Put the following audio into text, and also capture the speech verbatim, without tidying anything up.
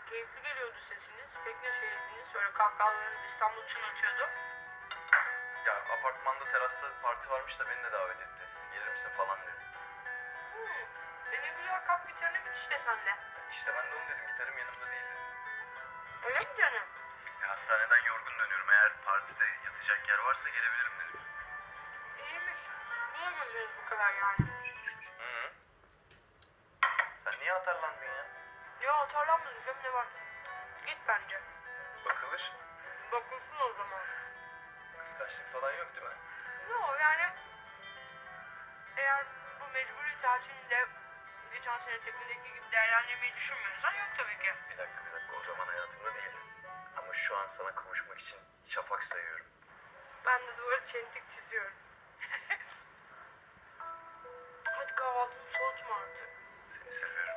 Keyifli geliyordu sesiniz. Pek neşeliydiniz. Böyle kahkahalarınız İstanbul tınlatıyordu. Ya apartmanda terasta parti varmış da beni de davet etti. Gelir misin falan dedi. Hmm. E ne güzel, kap gitarına git işte sen de. İşte ben de onu dedim. Gitarım yanımda değildi. Öyle mi canım? Ya hastaneden yorgun dönüyorum. Eğer partide yatacak yer varsa gelebilirim dedim. İyiymiş. Niye güldünüz bu kadar yani? Hı hı. Sen niye atarlandın ya? Ya atarlanmadım canım, ne var? Git bence. Bakılır. Bakılsın o zaman. Kıskançlık falan yok değil mi? Yok yani, eğer bu mecburi tatilinde geçen sene teknedeki gibi değerlendirmeyi düşünmüyorsan yok tabii ki. Bir dakika bir dakika, o zaman hayatımda değildi. Ama şu an sana kavuşmak için şafak sayıyorum. Ben de duvara çentik çiziyorum. Hadi kahvaltını soğutma artık. Seni seviyorum.